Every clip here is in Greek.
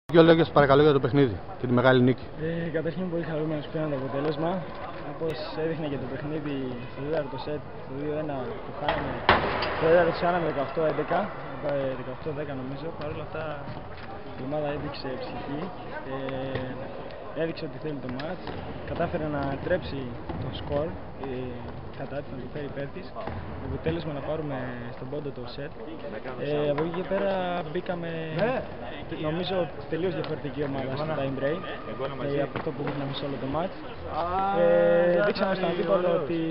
Δύο λόγια παρακαλώ για το παιχνίδι και τη μεγάλη νίκη. Καταρχήν πολύ χαρούμενος που πήραμε το αποτέλεσμα. Όπως έδειχνε και το παιχνίδι στο τέταρτο σετ, το 2-1 που χάναμε, το τέταρτο σετ χάναμε 18-11, 18-10 νομίζω. Παρ' όλα αυτά η ομάδα έδειξε ψυχή, έδειξε ότι θέλει το μάτς, κατάφερε να τρέψει το σκορ κατά τη, να το φέρει υπέρ της, με αποτέλεσμα να πάρουμε στον πόντο το σετ. Από εκεί και πέρα μπήκαμε, νομίζω, τελείως διαφορετική ομάδα στο time break από αυτό που δείχναμε σε όλο το μάτς. Δείξαμε στον αντίπαλο ότι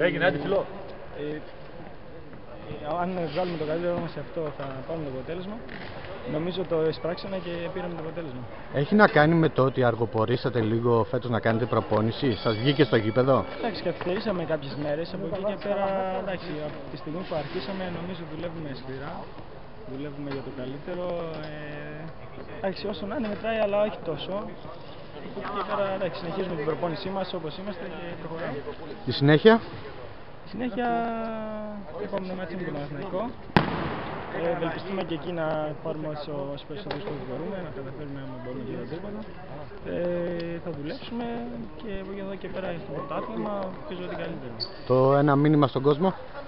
αν βγάλουμε το καλύτερο μας σε αυτό θα πάρουμε το αποτέλεσμα. Νομίζω το εισπράξαμε και πήραμε το αποτέλεσμα. Έχει να κάνει με το ότι αργοπορήσατε λίγο φέτος να κάνετε προπόνηση, σας βγήκε στο γήπεδο? Εντάξει, καθυστερήσαμε κάποιες μέρες, από εκεί και πέρα, εντάξει, από τη στιγμή που αρχίσαμε νομίζω δουλεύουμε σκληρά, δουλεύουμε για το καλύτερο. Εντάξει, όσο να είναι μετράει, αλλά όχι τόσο. Από εκεί και πέρα, εντάξει, συνεχίζουμε την προπόνησή μας όπως είμαστε και προχωράμε. Στη συνέχεια? Στη συνέχεια, το επόμενο μάτι με τον Παναθηναϊκό. Ευελπιστούμε και εκεί να πάρουμε όσο περισσότερους που μπορούμε, να καταφέρουμε να μπορούμε και το τρίποντο. Θα δουλέψουμε και από εδώ και πέρα στο πρωτάθλημα ελπίζω ότι καλύτερο. Το ένα μήνυμα στον κόσμο.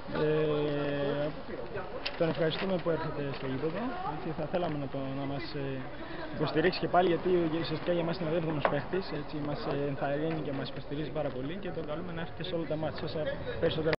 Τον ευχαριστούμε που έρχεται στο γήπεδο. Θα θέλαμε να μας υποστηρίξει και πάλι, γιατί ουσιαστικά για μας είναι ο δεύτερος παίχτης. Μας ενθαρρύνει και μας υποστηρίζει πάρα πολύ και τον καλούμε να έρθει και σε όλα τα μάτια όσα περισσότερα.